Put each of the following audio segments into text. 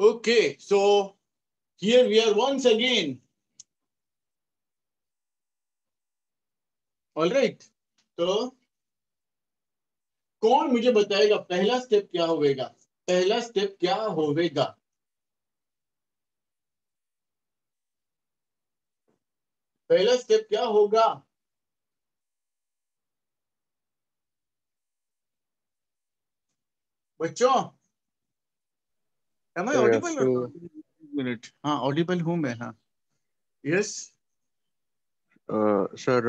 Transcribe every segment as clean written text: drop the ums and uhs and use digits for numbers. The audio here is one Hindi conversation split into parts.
Okay, so here we are once again. All right. तो कौन मुझे बताएगा पहला स्टेप क्या होगा? पहला स्टेप क्या होगा? पहला स्टेप क्या होगा? बच्चों, am I So you audible have or to, not? Minute. हाँ, audible हूँ मैं. हाँ. Yes. sir,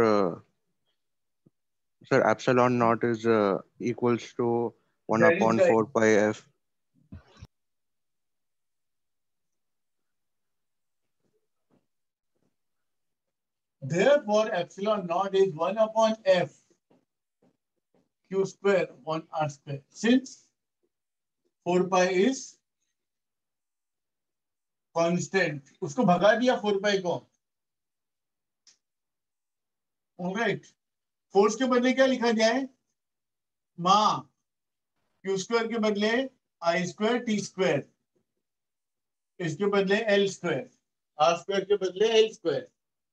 sir, epsilon naught is equals to 1 That is upon right. 4 pi f. Therefore, epsilon naught is 1 upon f q square upon r square. Since 4 pi is constant, उसको भगा दिया 4 pi को. All right. फोर्स के बदले क्या लिखा जाए? माँ. क्यू स्क्वायर के बदले आई स्क्वायर टी स्क्वायर. इसके बदले एल स्क्वायर. आर स्क्वायर के बदले L square.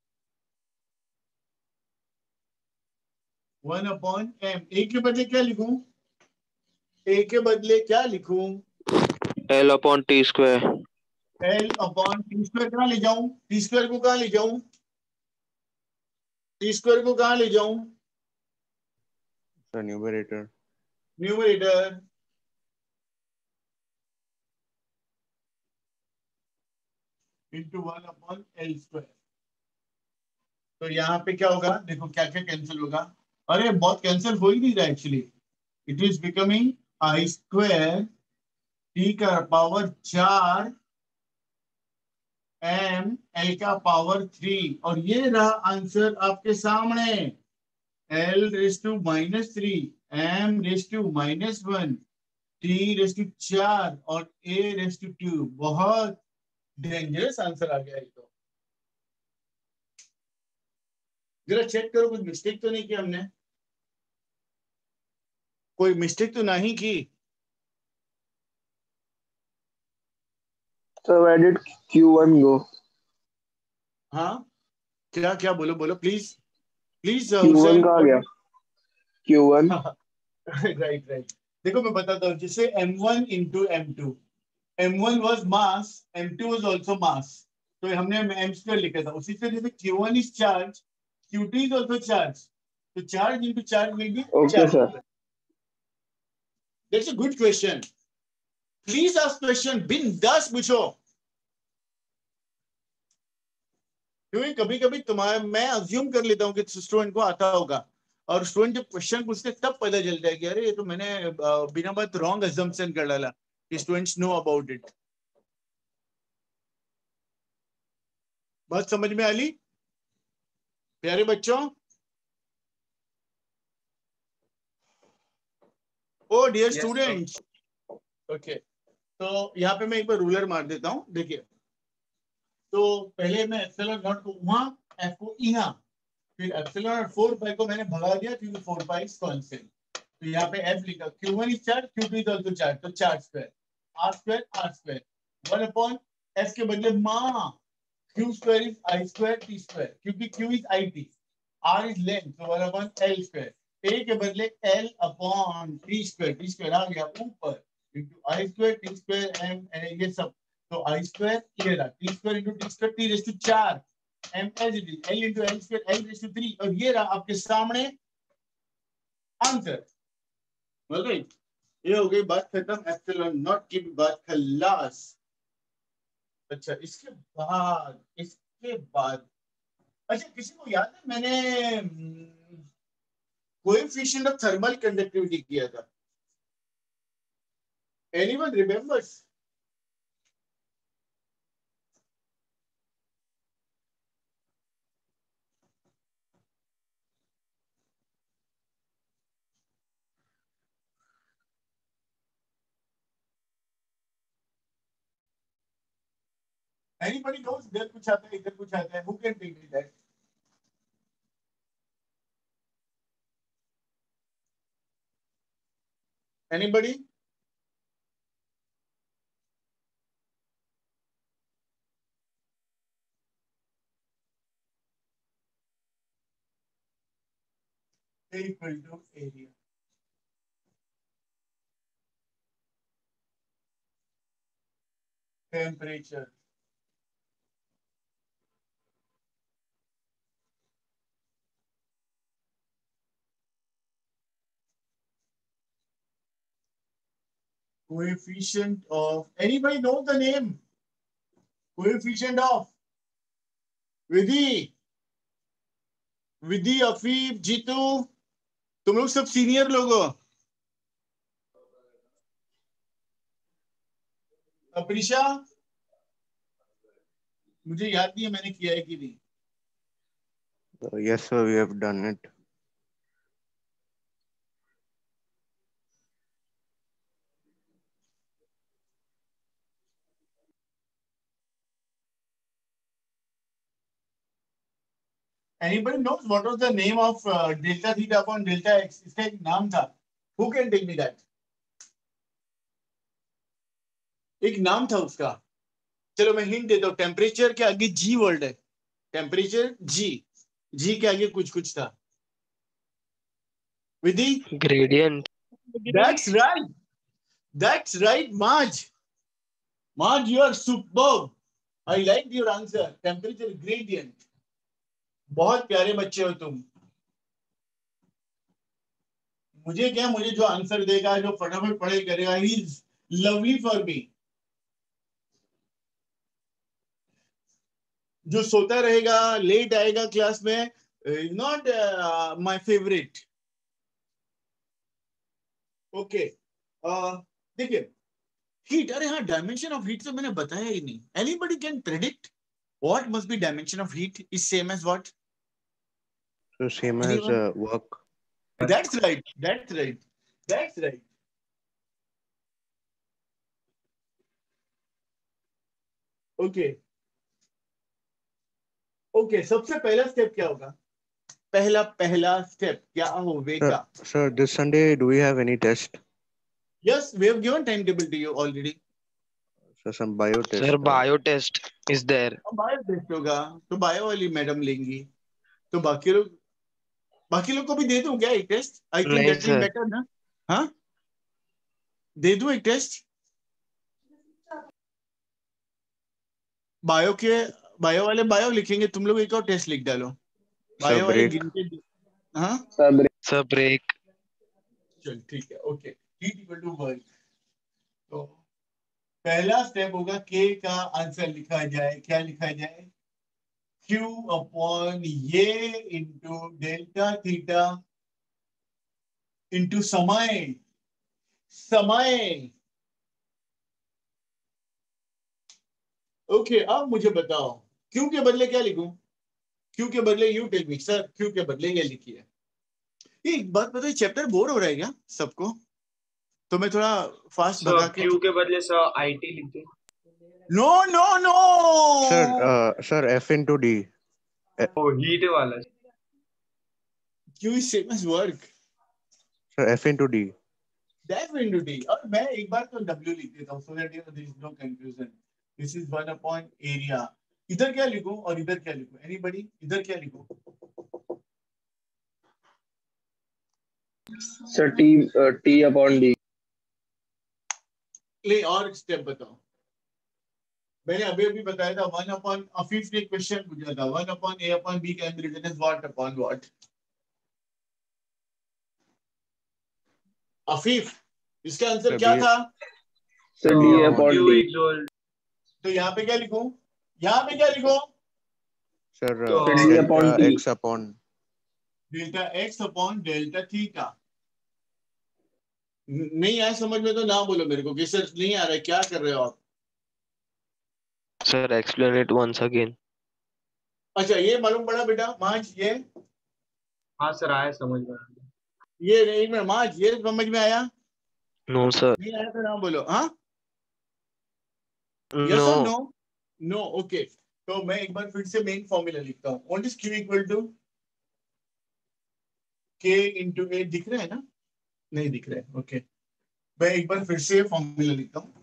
1 upon M. A के बदले क्या लिखूं? ए के बदले क्या लिखूं? L upon T square. L upon T square कहाँ ले जाऊं? टी स्क्वायर को कहाँ ले जाऊं? टी स्क्वायर को कहाँ ले जाऊं? The numerator. Numerator. Into 1 upon L square. तो यहाँ पे क्या होगा? देखो क्या क्या कैंसिल होगा. अरे बहुत कैंसिल हो ही नहीं रहा actually. It is becoming I square T का पावर 4 एम एल का पावर 3. और ये रहा आंसर आपके सामने. L raise to -3, M raise to -1, T raise to 4 और ए रेस टू 2. बहुत डेंजरस आंसर आ गया है. तो जरा चेक करो कुछ मिस्टेक तो नहीं की हमने. कोई मिस्टेक तो नहीं की. So where did Q1 go? हाँ, क्या क्या बोलो बोलो प्लीज प्लीज. Q1 कहाँ गया? Q1. Right right. देखो मैं बताता हूँ. जैसे m1 into m2. m1 was mass, m2 was also mass. तो हमने m स्क्वायर लिखा था. उसी तरह से q1 is charge, q2 is also charge. तो charge into charge will be Okay, charge. sir. That's a good question. Please ask question. बिंदास पूछो. क्योंकि कभी कभी तुम्हारे मैं अज्यूम कर लेता हूँ कि स्टूडेंट को आता होगा. और स्टूडेंट जब क्वेश्चन पूछते तब पता चलता है कि अरे ये तो मैंने बिना बात रॉन्ग अजम्पशन कर डाला कि स्टूडेंट्स नो अबाउट इट. बात समझ में आली प्यारे बच्चों? ओ डियर स्टूडेंट्स. ओके, तो यहाँ पे मैं एक बार रूलर मार देता हूँ. देखिए, तो पहले मैं एप्सिलॉन नॉट को वहां, एफ को यहाँ, फिर एप्सिलॉन और 4 पाई को मैंने भगा दिया क्योंकि 4 पाई इज कांस्टेंट. तो यहाँ पे एफ लिखा. q1 is charge, q2 is also charge. तो charge square r square 1 upon f के बदले माँ q square is i square t square, क्योंकि q is it, r is length, तो 1 अपॉन l स्क्वायर. a के बदले l अपॉन t स्क्वायर आ गया ऊपर into i square t square M ये सब. तो i स्क्वायर ये रहा, t square into t square, t raise to 4 m as it is, l into l square, l raised to 3. और ये रहा आपके सामने आंसर. राइट. ये हो गई बात खत्म. एप्सिलॉन नॉट की भी बात खलास. अच्छा, इसके बाद अच्छा, किसी को याद है मैंने कोएफिशिएंट ऑफ थर्मल कंडक्टिविटी किया था? Anyone remembers? Anybody knows? इधर कुछ आता है, इधर कुछ आता है. Who can take it that? Anybody? A equal to area. Temperature. Coefficient of, anybody know the name? Coefficient of Vidhi, Afif, Jitu, तुम लोग सब सीनियर लोग हो। अप्रीशा, मुझे याद नहीं है मैंने किया है कि नहीं। Yes, sir, we have done it. Anybody knows what was the name of delta theta upon delta x? इसका एक नाम था। Who can tell me that? एक नाम था उसका। चलो मैं हिंट देता हूँ। टेम्परेचर के आगे जी वर्ड है। टेम्परेचर जी के आगे कुछ कुछ था। विधि? Gradient. That's right. That's right, Maj. Maj, you are superb. I liked your answer. Temperature gradient. बहुत प्यारे बच्चे हो तुम। मुझे क्या, मुझे जो आंसर देगा, जो फटाफट पढ़ाई करेगा, he is lovely for me. जो सोता रहेगा, लेट आएगा क्लास में, नॉट माय फेवरेट। ओके, देखिए हीट, अरे हाँ, डायमेंशन ऑफ हीट तो मैंने बताया ही नहीं। Anybody can predict what must be dimension of heat is same as what? So same as Anyone? work. That's right. That's right. That's right. Okay. Okay. सबसे पहला स्टेप क्या होगा? पहला स्टेप क्या होगा? Sir, this Sunday, do we have any test? Yes, we have given timetable to you already. So some bio test. Sir, bio test is there. अब बायो टेस्ट होगा तो बायो वाली मैडम लेंगी, तो बाकी लोग को भी दे दूं क्या एक टेस्ट? आई थिंक नहीं दैट विल सर। बेटर ना। हाँ, दे दूं एक टेस्ट बायो के। बायो वाले बायो लिखेंगे, तुम लोग एक और टेस्ट लिख डालो। बायो वाले break. गिन के। हाँ सर ब्रेक। चल ठीक है। Okay, heat equal to work. तो पहला स्टेप होगा के का आंसर लिखा जाए। क्या लिखा जाए? Q अपॉन ये इंटू डेल्टा थीटा इंटू समय। ओके, अब मुझे बताओ क्यू के बदले क्या लिखूं? क्यू के बदले you tell me sir, Q के बदले ये लिखिए। ये एक बात बताओ, चैप्टर बोर हो रहा है क्या सबको? तो मैं थोड़ा फास्ट भगा के। क्यू के बदले सर आईटी लिख दे। No no no Sir, F into D. Oh heat वाला। Q is same as work. Sir, F into D. That into D. और मैं एक बार तो डब्ल्यू लिख देता हूं so that you know there is no confusion. This is 1 upon area. इधर क्या लिखूं और इधर क्या लिखूं? एनीबॉडी? इधर क्या लिखूं? Sir T upon D. ले और स्टेप बताओ। मैंने अभी बताया था 1 अपॉन, अफीफ ने क्वेश्चन पूछा था 1 upon A upon B can be written as what upon what? Afif, इसका आंसर क्या था? Sir D upon Q D. Equal तो यहाँ पे क्या लिखूं? यहाँ पे क्या लिखूं? Sir, D upon delta T. X upon. Delta X upon delta theta. नहीं आया समझ में तो ना बोलो मेरे को कि सर नहीं आ रहा है, क्या कर रहे हो आप? Sir explain it once again. अच्छा, ये मालूम पड़ा बेटा माज? ये हाँ सर आया समझ में। ये एक मिनट माज, ये समझ में आया? No sir. नहीं आया तो ना बोलो। हाँ, यस नो। और नो? नो। ओके, तो मैं एक बार फिर से मेन फॉर्मूला लिखता हूँ। What is Q equal to K into A. दिख रहा है ना? नहीं दिख रहा है। ओके, मैं एक बार फिर से फॉर्मूला लिखता हूँ।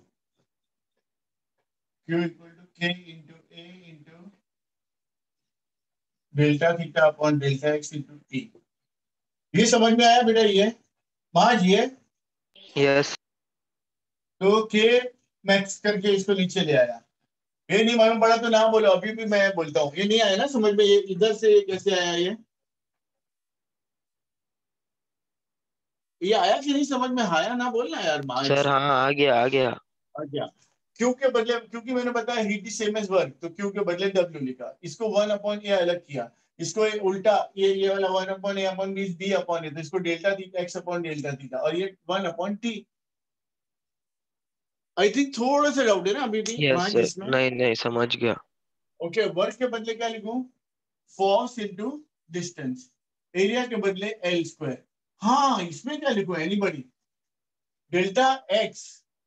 Q equal to K into A into delta theta upon delta X into T. ये समझ में आया बेटा? ये माज ये Yes. तो के मैक्स करके इसको नीचे ले आया। ये नहीं मालूम पड़ा तो ना बोलो, अभी भी मैं बोलता हूँ। ये नहीं आया ना समझ में? ये इधर से कैसे आया? ये आया कि नहीं समझ में? आया ना बोलना यार माज। सर हाँ आ गया आ गया। अच्छा, क्यू के बदले, क्योंकि मैंने बताया heat is same as work, तो क्यू के बदले डब्ल्यू लिखा, इसको 1/a अलग किया, इसको उल्टा ये वाला 1/a B B upon A, तो इसको delta theta X upon delta theta, और ये 1/t। आई थिंक थोड़ा सा डाउट है ना अभी भी Yes वहां सर, जिसमें। नहीं नहीं समझ गया। ओके, वर्क के बदले क्या लिखूं? Force into distance. एरिया के बदले एल स्क्वायर। हाँ, इसमें क्या लिखूं? Anybody? Delta X.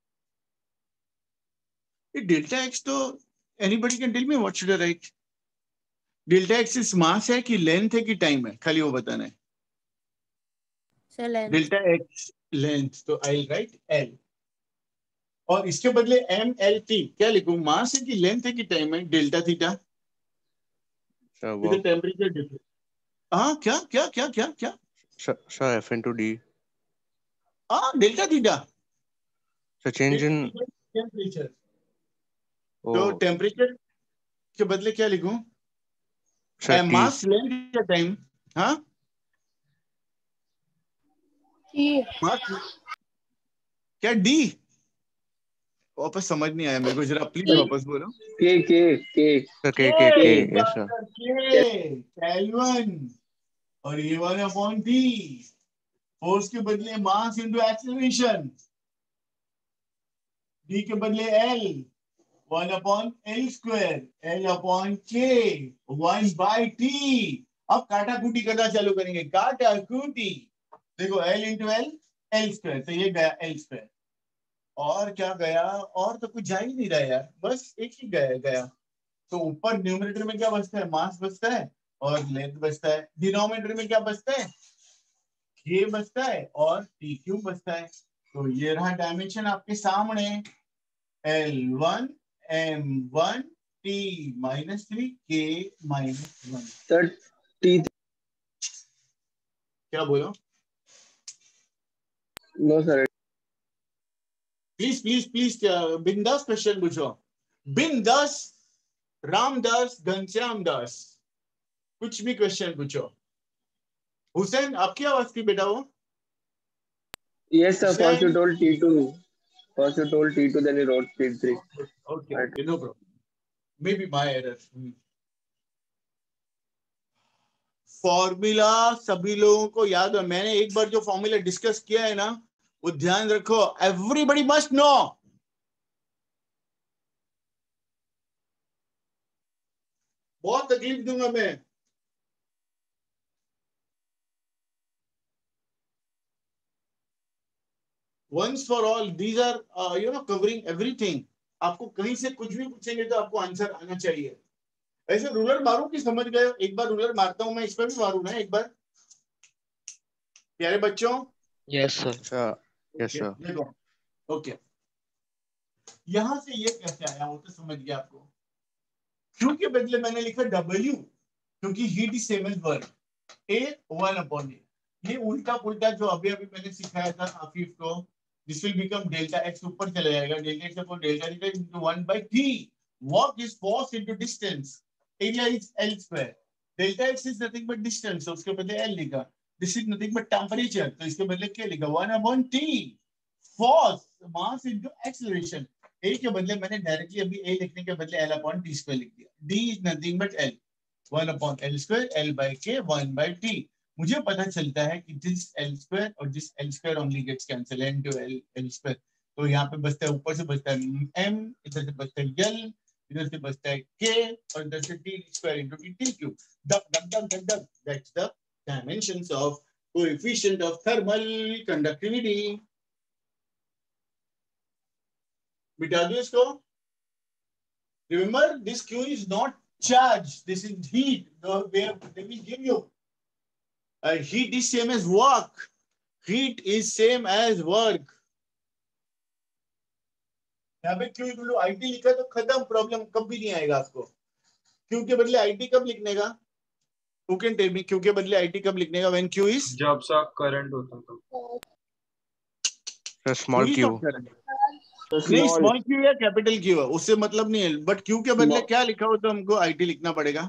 Delta X तो anybody can tell me what should I write? Delta X is mass है कि लेंथ है कि टाइम है? खाली वो बताना है। Sir length. Delta X length, तो आई राइट एल। और इसके बदले एम एल टी क्या लिखूं? मास है कि लेंथ है कि टाइम है? Delta theta Sir, with work. Temperature difference. हाँ, क्या क्या क्या क्या क्या? Sir, F into D. हाँ, delta theta. So change in. Temperature, तो Oh, टेम्परेचर के बदले क्या लिखूं? sir, T. मास, लेंथ या टाइम? हाँ, मास क्या? डी? वापस समझ नहीं आया मेरे को, जरा प्लीज वापस बोलो। के Sir, K, K, के K. Yes, sir. केल्विन, और ये वाला अपॉन टी। फोर्स के बदले मास इंटू एक्सेलरेशन, डी के बदले L, 1/L square, L upon के, 1/t। अब काटा कूटी करना चालू करेंगे, काटा कूटी। देखो L into L, L square, तो ये गया एल स्क्वायर। और क्या गया? और तो कुछ जा ही नहीं रहा यार, बस एक ही गया। तो ऊपर न्यूमरेटर में क्या बचता है? मास बचता है और लेंथ बचता है। डिनोमिनेटर में क्या बचता है? ये बचता है और टी क्यूब बचता है। तो ये रहा डायमेंशन आपके सामने, L1 M1 T -3 K -1। Sir T. क्या बोलो? No sir. Please please please, बिंदास क्वेश्चन पूछो, बिंदास। रामदास, घनश्याम दास, कुछ भी क्वेश्चन पूछो। हुसैन, आपकी आवाज की बेटा वो? Yes sir, first you Hussain, told T2. First you told T2, then you wrote T3. Okay okay, no problem, may be my error. Formula सभी लोगों को याद है? मैंने एक बार जो फॉर्मूला डिस्कस किया है ना, वो ध्यान रखो, एवरीबडी मस्ट नो। बहुत तकलीफ दूंगा मैं। Once for all, these are covering everything. आपको कहीं से कुछ भी पूछेंगे तो आपको आंसर आना चाहिए। ऐसे रूलर मारूं कि समझ गए? एक बार रूलर मारता हूं मैं, इस पर भी मारूं ना एक बार, प्यारे बच्चों? Yes sir. Sir. Yes, sir. देखो, ओके, यहां से ये कैसे आया वो तो समझ गया आपको। क्यू के बदले मैंने लिखा W, क्योंकि heat is same as work, A 1/A। ये उल्टा पुल्टा जो अभी अभी मैंने सिखाया था आफिफ को, this will become delta X, ऊपर चला जाएगा, delta X upon delta theta into 1/t। Work is force into distance, area is L square, delta X is nothing but distance, तो उसके बदले एल लिखा। This is nothing but temperature, तो इसके बदले क्या लिखा? 1/t। Force, mass into acceleration, A के बदले मैंने डायरेक्टली अभी ए लिखने के बदले एल अपॉन टी स्क्वायर लिख दिया। D is nothing but L, 1/L square, L by K, 1/t। मुझे पता चलता है कि दिस L स्क्वायर और this L square only gets cancel, N to L square. तो यहाँ पे बचता है, ऊपर से बचता है M, इधर से बचता है L, इधर से बचता है K, और इधर से T square into T cube. That's the dimensions of coefficient of thermal conductivity। मिटा दो इसको। Remember, this Q is not charge, this is heat. They will give you heat is same as work, heat is same as work। यहाँ पे Q इक्वल टू IT लिखा तो खत्म, प्रॉब्लम कभी नहीं आएगा आपको। Q के बदले IT कब लिखने का? Who can tell me Q के बदले IT कब लिखने का? When Q is जब सा करंट होता था। Sir, small Q is q. not correct. So नहीं, small. स्मॉल क्यू या कैपिटल क्यू है, उससे मतलब नहीं है, बट क्यू के बदले Small. क्या लिखा हो तो हमको IT लिखना पड़ेगा.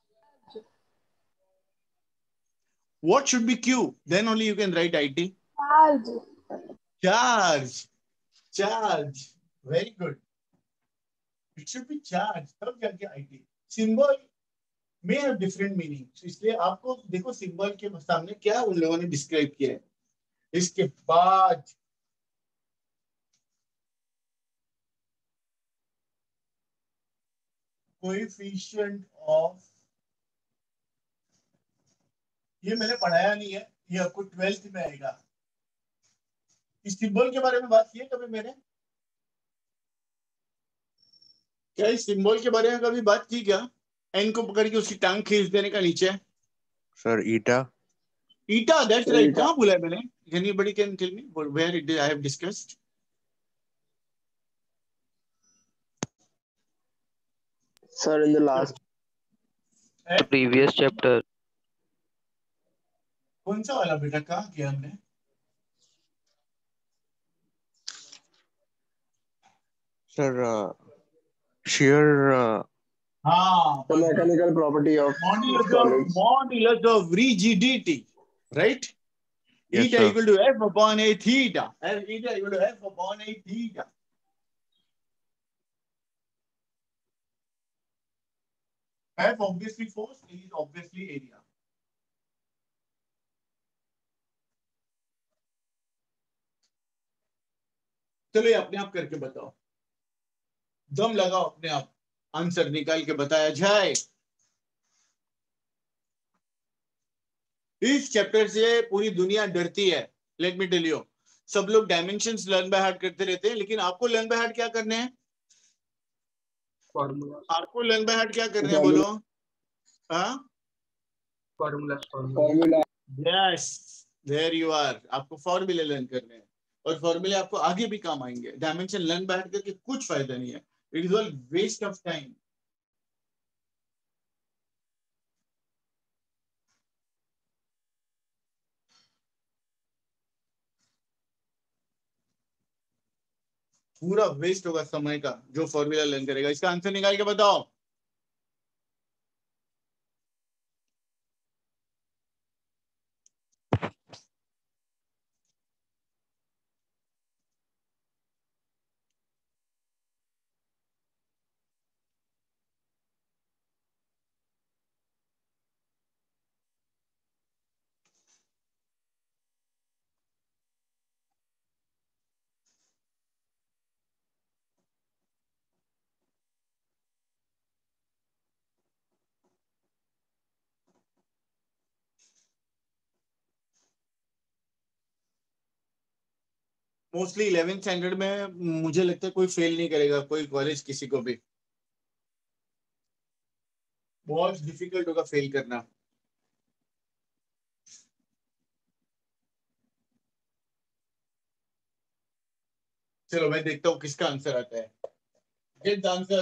What should be Q? Then only you can write IT. Charge. Charge. Charge. Very good. It should be charge. तब जाके IT. Symbol may have different meaning. इसलिए आपको देखो सिंबल के सामने क्या उन लोगों ने डिस्क्राइब किया है. इसके बाद कोएफिशिएंट ऑफ, ये मैंने पढ़ाया नहीं है, ये आपको 12th में आएगा. इस सिंबल के बारे में बात की है कभी मैंने? क्या इस सिंबल के बारे में कभी बात की क्या? एन को पकड़ के उसकी टांग खींच देने का नीचे. Sir, eta. Eta, that's right. Eta. कहाँ बोला है मैंने? Anybody can tell me where it I have discussed? Sir, in the last. Previous chapter. कौन सा वाला बेटा, कहाँ किया हमने? Sir, shear. हाँ, The mechanical property of solids. modulus of rigidity, right? Yes, Eta sir. equal to F upon a theta. Eta equal to F upon a theta. F obviously force, A is obviously area. चलो ये अपने आप करके बताओ, दम लगाओ अपने आप, आंसर निकाल के बताया जाए. इस चैप्टर से पूरी दुनिया डरती है. लेट मी टेल यू, सब लोग डायमेंशंस लर्न बाय हार्ट करते रहते हैं, लेकिन आपको लर्न बाय हार्ट क्या करने हैं? फॉर्मूला आपको लर्न बाय हार्ट क्या करने हैं बोलो? हाँ, formula Formula. Yes, there you are. आपको फॉर्मूले लर्न करने हैं, और फॉर्मूले आपको आगे भी काम आएंगे. डायमेंशन लर्न बाय हार्ट करके कुछ फायदा नहीं है. It is all waste of time. पूरा वेस्ट होगा समय का जो फॉर्मूला लर्न करेगा. इसका आंसर निकाल के बताओ. मोस्टली 11th स्टैंडर्ड में मुझे लगता है कोई फेल नहीं करेगा, कोई कॉलेज किसी को भी. बहुत डिफिकल्ट होगा फेल करना. चलो मैं देखता हूँ किसका आंसर आता है. Get the answer.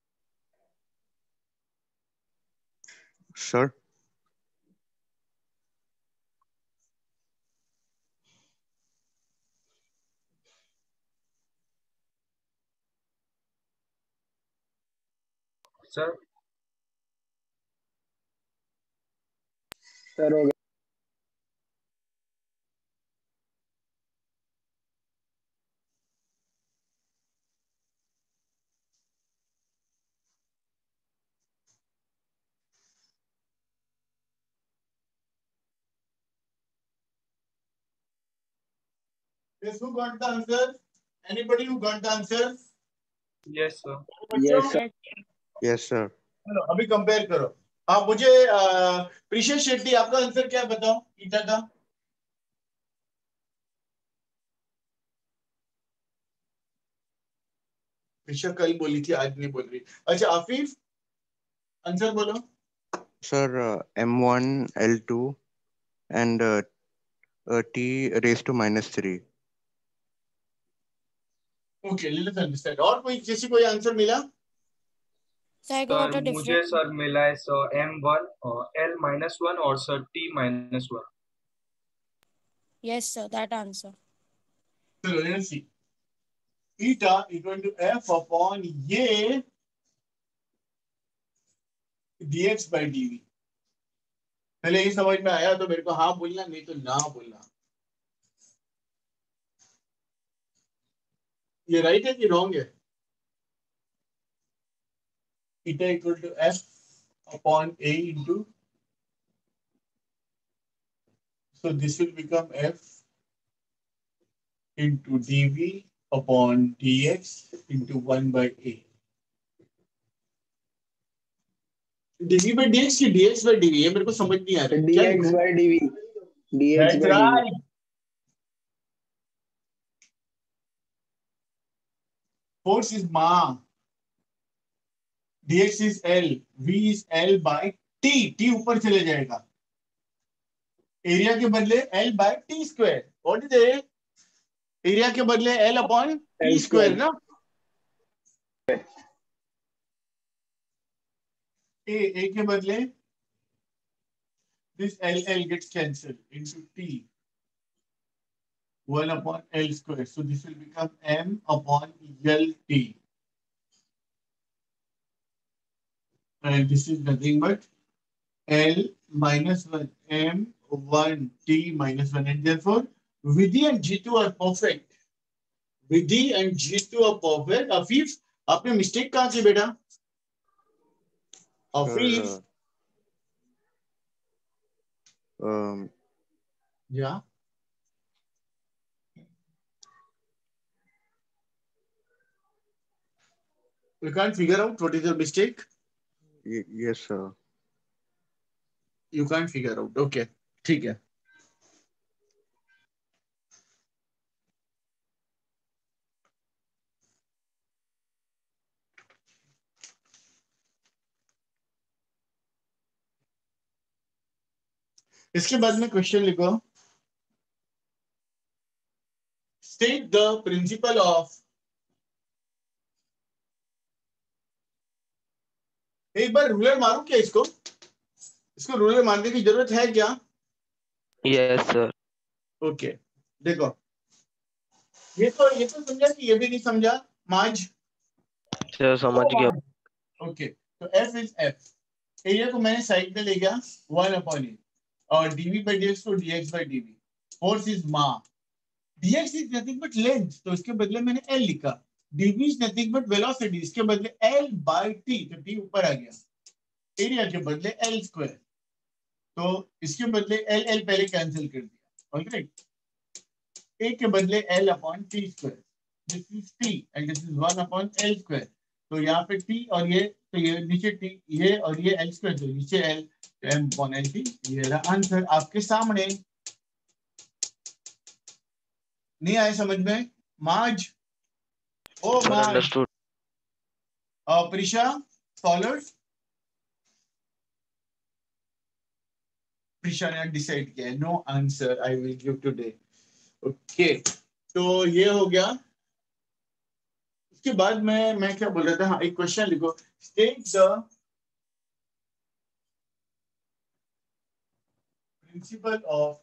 Sir. Sir sir हो गया। Yes, who got the answer? Anybody who got the answer? Yes sir बच्चों Yes, sir. Yes, sir. चलो अभी कंपेयर करो। हाँ मुझे प्रीशियस शेट्टी आपका आंसर क्या है बताओ ईटा का। प्रीशा कल बोली थी आज नहीं बोल रही। अच्छा आफिफ आंसर बोलो। Sir, M1 L2 and T raised to -3. Okay let's understand. और कोई किसी कोई आंसर मिला? So I got sir a मुझे different. सर मिला है सर M1 और L-1 और sir T-1। Yes, sir. That answer. चलो let's see. Eta equal to F upon ये dx by dv। पहले ये समझ में आया तो मेरे को हाँ बोलना नहीं तो ना बोलना। ये राइट है कि रॉन्ग है? Eta equal to F upon A into, so this will become f into dv upon dx into 1 by a। dv by dx की dx by dv ये मेरे को समझ नहीं आ रहा है क्या dx लिखा by dv. है? dx That's by dv. right। Force is ma, dx is l, v is l by t, t ऊपर चले जाएगा। एरिया के बदले l by t square. What is it? Area के बदले l upon t L square square. ना। a के बदले this l gets cancelled into t 1 upon L square. So this will become M upon LT. And this is nothing but L minus 1 M 1 T minus 1. And therefore, Vidhi and G2 are perfect. Vidhi and G2 are perfect. Afif, आपने मिस्टेक कहाँ की बेटा? Afif. Sir, um, Yeah. You can't figure out what is your mistake? yes, sir. You can't figure out. Okay. ठीक है। इसके बाद में क्वेश्चन लिखो। State the principle of। एक बार रूलर मारूं क्या इसको? इसको रूलर मारने की जरूरत है क्या? Yes, sir. ओके देखो ये तो समझा कि ये भी नहीं समझा माज। Sir, समझ गया। ओके तो एफ इज एफ। एरिया को मैंने साइड में ले गया 1 अपॉन ए और डीवी बाई डीएक्स को dx by dv. Force is मा, dx is nothing but length तो इसके बदले मैंने एल लिखा। Dv is nothing but velocity इसके बदले एल बाई टी तो टी ऊपर आ गया। एरिया के बदले एल स्क्वायर तो इसके बदले एल एल पहले कैंसिल कर दिया। ऑलराइट ए के बदले L upon T square. This is T and this is 1 upon L square. तो यहाँ पे टी और ये तो ये नीचे टी ये और ये एल स्क्वायर तो नीचे L M upon L T. ये रहा आंसर आपके सामने। नहीं आए समझ में Maaz? Oh Sir, Maaz understood. Prisha followed. Prisha ने डिसाइड किया no answer I will give today. Okay तो ये हो गया। उसके बाद मैं क्या बोल रहा था? हाँ एक क्वेश्चन लिखो। State the principle of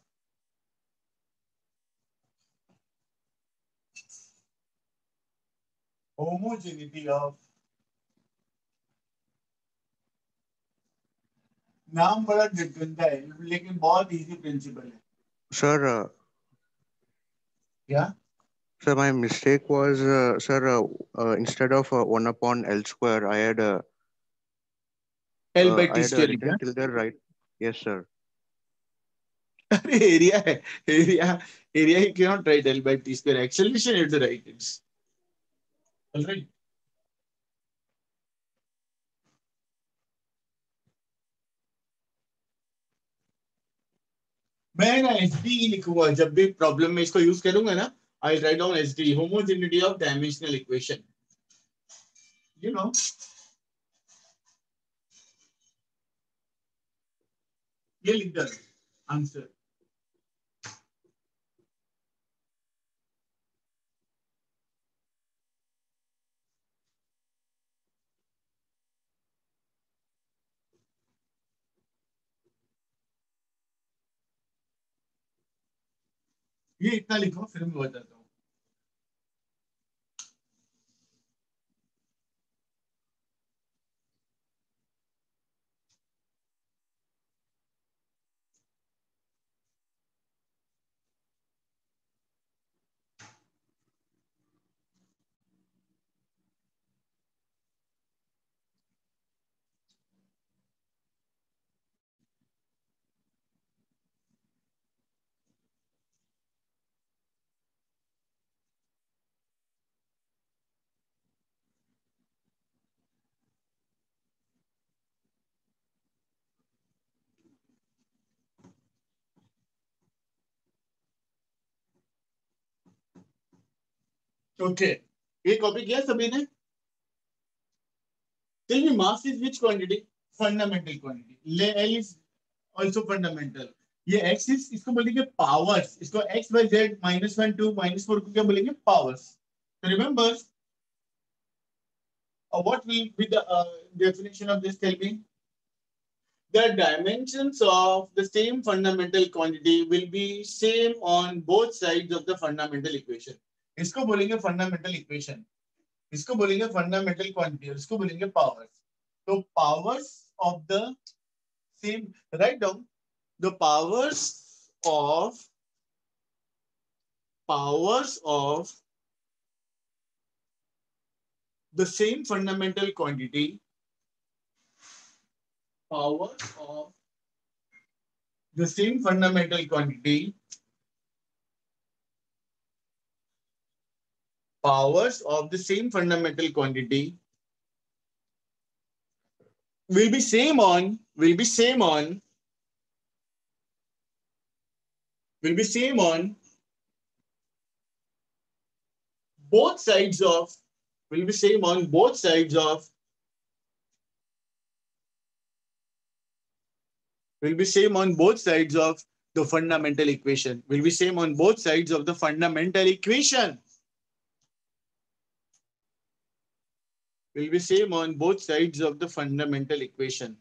homogeneity of नाम बड़ा गंदा है लेकिन बहुत इजी प्रिंसिपल है. Sir, क्या? sir, my mistake was, sir, instead of 1 upon L square, L by T I had square लिखा. written till the right. Yes, sir. अरे एरिया है, एरिया ही cannot write L by T square. Acceleration is the right. It's all right. मैं ना SD लिखूंगा जब भी प्रॉब्लम में इसको यूज करूंगा ना. I'll write down SD, homogeneity of dimensional equation. You know, ये लिख दो आंसर. ये इतना लिखो फिर मैं बताता हूँ. ओके, ये कॉपी किया सभी ने? Tell me, mass is which quantity? Fundamental quantity. L is also fundamental. ये x is, इसको बोलेंगे powers. इसको x by z -1 2 -4 को क्या बोलेंगे? Powers. So remember, what will be the definition of this? Tell me. The dimensions of the same fundamental quantity will be same on both sides of the fundamental equation. इसको बोलेंगे fundamental equation. इसको बोलेंगे फंडामेंटल क्वांटिटी, इसको बोलेंगे पावर्स. तो powers of the same, right down the powers of the same fundamental quantity, powers of the same fundamental quantity, powers of the same fundamental quantity will be same on both sides of the fundamental equation. Will be same on both sides of the fundamental equation. Will be same on both sides of the fundamental equation.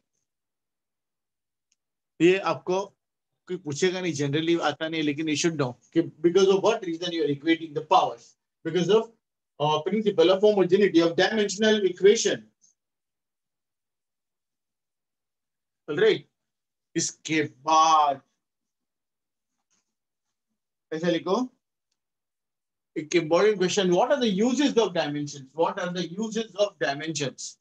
ये आपको कोई पूछेगा नहीं, जनरली आता नहीं, लेकिन you should know कि because of what reason you are equating the powers, because of principle of homogeneity of dimensional equation. All right. इसके बाद ऐसा लिखो, एक important question. What are the uses of dimensions? What are the uses of dimensions?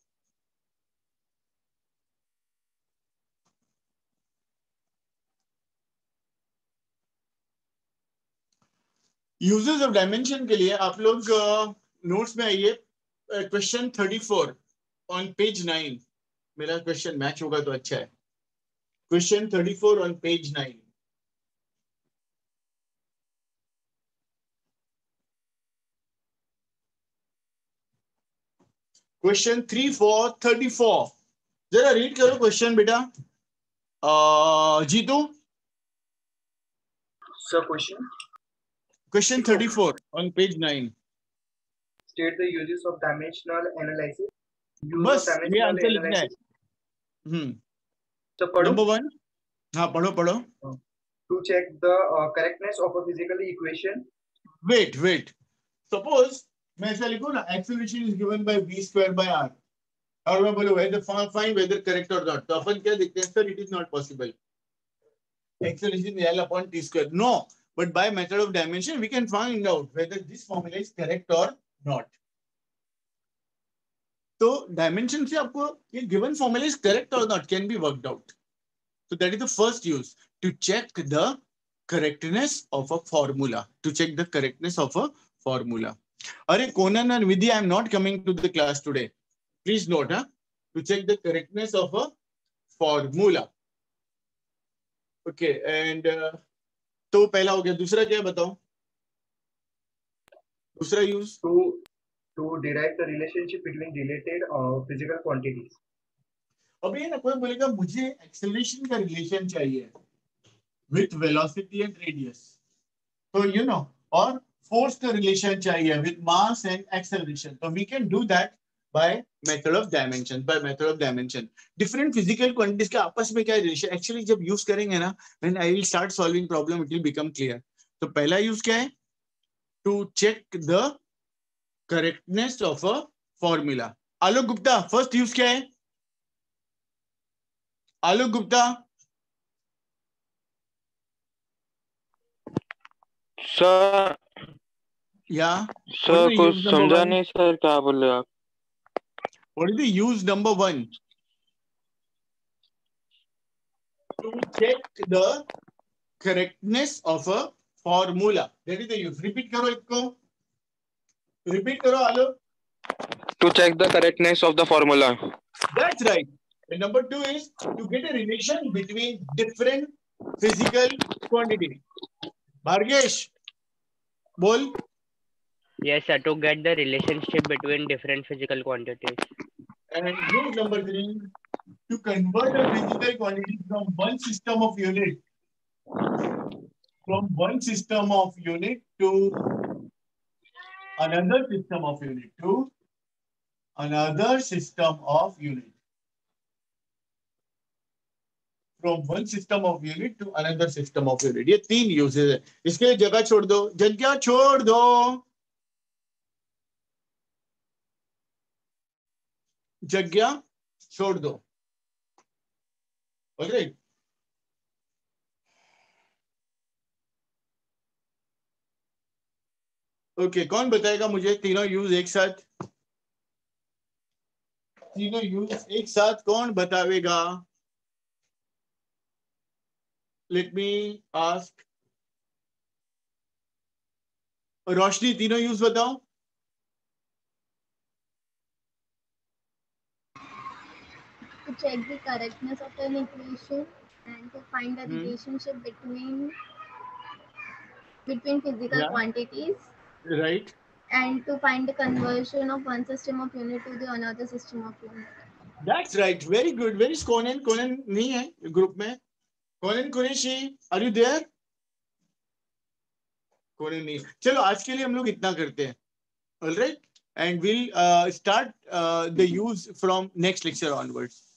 Uses of dimension के लिए आप लोग नोट्स में आइए. Question 34 on page 9. मेरा क्वेश्चन मैच होगा तो अच्छा है. Question 34 on page 9. Question 34. जरा रीड करो क्वेश्चन बेटा. Jitu. Sir, question. Question 34 on page 9. State the uses of dimensional analysis. बस ये आंसर लिखना है. So, पढ़ो. Number 1. हाँ पढ़ो. To check the correctness of a physical equation. Wait. Suppose मैं ऐसा लिखूं ना, acceleration is given by v square by r. और मैं बोलूं whether find whether correct or not, तो अपन क्या देखते हैं sir, it is not possible. Acceleration L upon t square. No, but by method of dimension we can find out whether this formula is correct or not. So dimension से आपको ये given formula is correct or not can be worked out. So that is the first use, to check the correctness of a formula. To check the correctness of a formula. Arey Conan and Vidhi, I am not coming to the class today. Please note, to check the correctness of a formula. Okay, and तो पहला हो गया. दूसरा क्या बताओ? दूसरा use to derive the relationship between related physical quantities. अभी ना कोई बोलेगा मुझे एक्सेलरेशन का रिलेशन चाहिए विथ वेलोसिटी एंड रेडियस, तो यू नो, और फोर्स का रिलेशन चाहिए विथ मास एंड एक्सेलरेशन, तो we can do that by method of dimension. By method of dimension different physical quantities का आपस में क्या रिलेशन, एक्चुअली जब यूज करेंगे ना, when I will start solving problem it will become clear. तो पहला यूज क्या है? To check the correctness of a formula. Alok Gupta, first use क्या है? आलोक गुप्ता. सर या सर कुछ समझा नहीं सर, क्या बोले आप? What is the use number 1? To check the correctness of a formula. That is the use. Repeat करो इसको. Repeat करो आलोक. To check the correctness of the formula. That's right. And number 2 is to get a relation between different physical quantities. Bhargesh, बोल. Yes, sir. To get the relationship between different physical quantities. And use number 3, to convert a physical quantity from one system of unit to another system of unit from one system of unit to another system of unit. ये 3 uses है. इसके लिए जगह छोड़ दो, जगह छोड़ दो, जगह छोड़ दो. Alright. ओके, कौन बताएगा मुझे तीनों यूज एक साथ? तीनों यूज एक साथ कौन बतावेगा? Let me ask. रोशनी, तीनों यूज बताओ. To check the correctness of an equation and to find the relationship between physical quantities. Right. And to find the conversion of one system of unit to the another system of unit. That's right. Very good. Very Conan. Conan नहीं है ग्रुप में. Conan Qureshi, are you there? Conan नहीं. चलो आज के लिए हम लोग इतना करते हैं. All right. And we'll start the use from next lecture onwards.